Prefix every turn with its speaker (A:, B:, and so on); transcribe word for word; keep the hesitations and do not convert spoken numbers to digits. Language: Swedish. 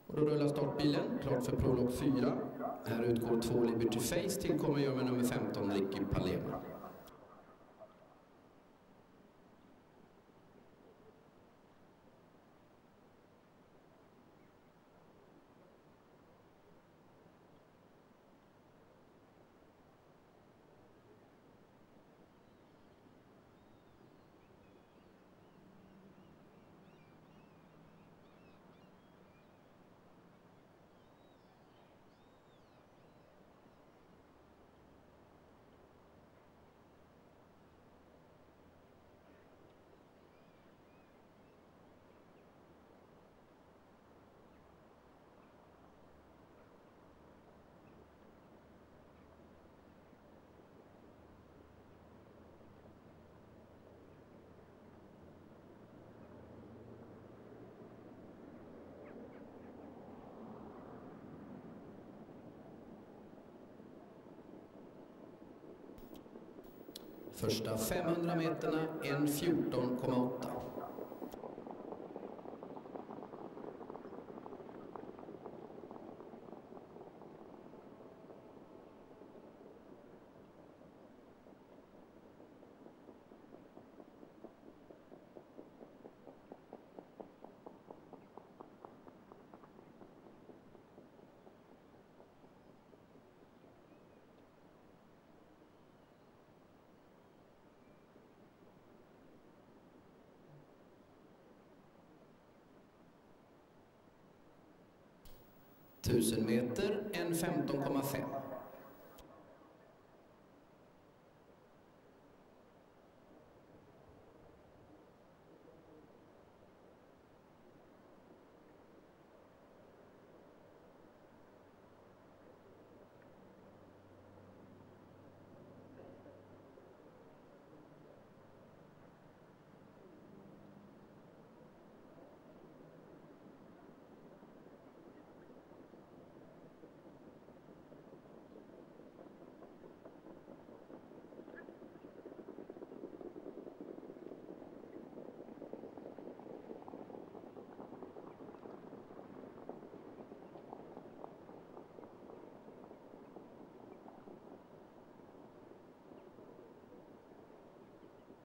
A: Och då rullar startbilen, klart för prolog fyra. Här utgår två Liberty Face, tillkommer gör med nummer femton Ricky Palema. Första femhundra meterna en fjorton komma åtta. tusen meter en femton komma fem.